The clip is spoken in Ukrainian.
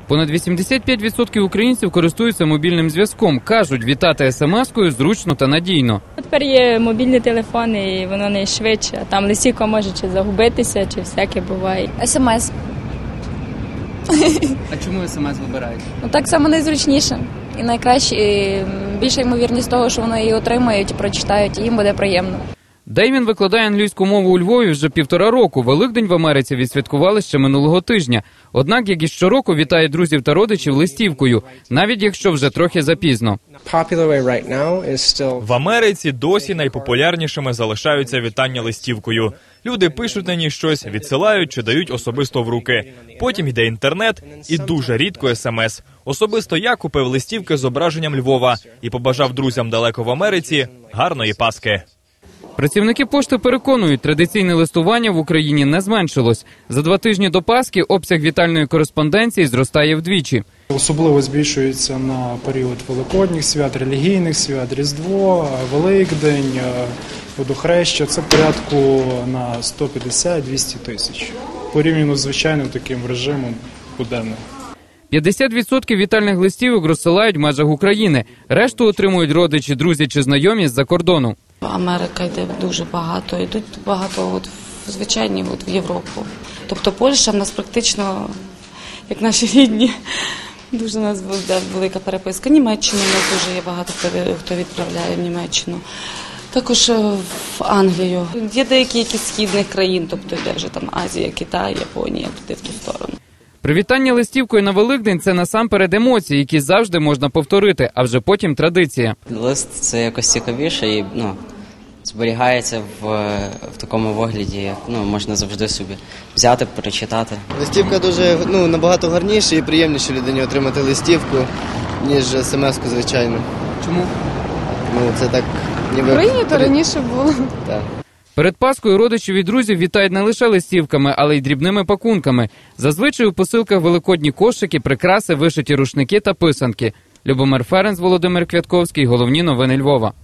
Понад 85% українців користуються мобільним зв'язком. Кажуть, вітати смс-кою зручно та надійно. Тепер є мобільні телефони, і воно не швидше. А там листівка може чи загубитися, чи всяке буває. СМС. А чому смс вибираєте? Ну так само найзручніше. І найкраще, і більша ймовірність того, що вони її отримають і прочитають, і їм буде приємно. Деймін викладає англійську мову у Львові вже 1,5 року. Великдень в Америці відсвяткували ще минулого тижня. Однак, як і щороку, вітає друзів та родичів листівкою, навіть якщо вже трохи запізно. В Америці досі найпопулярнішими залишаються вітання листівкою. Люди пишуть на ній щось, відсилають чи дають особисто в руки. Потім йде інтернет і дуже рідко СМС. Особисто я купив листівки з зображенням Львова і побажав друзям далеко в Америці гарної Пасхи. Працівники пошти переконують, традиційне листування в Україні не зменшилось. За 2 тижні до Пасхи обсяг вітальної кореспонденції зростає вдвічі. Особливо збільшується на період великодніх свят, релігійних свят, Різдво, Великдень, Водохреща. Це порядку на 150-200 тисяч. Порівняно з звичайним таким режимом буденним. 50% вітальних листівок розсилають в межах України. Решту отримують родичі, друзі чи знайомі з-за кордону. Америка йде дуже багато, йдуть багато звичайні в Європу. Тобто Польща в нас практично, як наші рідні, дуже у нас велика переписка. Німеччина у нас дуже є багато, хто відправляє в Німеччину. Також в Англію. Є деякі якісь східних країн, тобто йде вже там Азія, Китай, Японія, туди в ту сторону. Привітання листівкою на Великдень – це насамперед емоції, які завжди можна повторити, а вже потім традиція. Лист – це якось цікавіше і зберігається в такому вигляді, як можна завжди собі взяти, перечитати. Листівка дуже набагато гарніше і приємніше людині отримати листівку, ніж смс-ку, звичайно. Чому? Це так ніби... Прийнято раніше було. Так. Перед Паскою родичів і друзів вітають не лише листівками, але й дрібними пакунками. Зазвичай у посилках великодні кошики, прикраси, вишиті рушники та писанки. Любомир Ференц, Володимир Квятковський. Головні новини Львова.